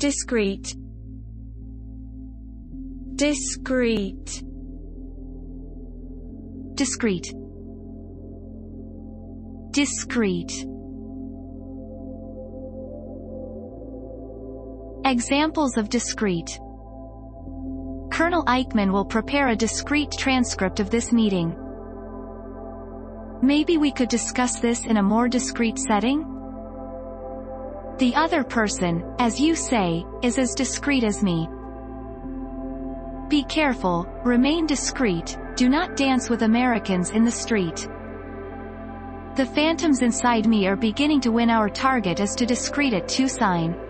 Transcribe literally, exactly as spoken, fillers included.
Discrete. Discrete. Discrete. Discrete. Examples of discrete. Colonel Eichmann will prepare a discrete transcript of this meeting. Maybe we could discuss this in a more discreet setting? The other person, as you say, is as discreet as me. Be careful, remain discreet, do not dance with Americans in the street. The phantoms inside me are beginning to win. Our target is to discreet it to sign.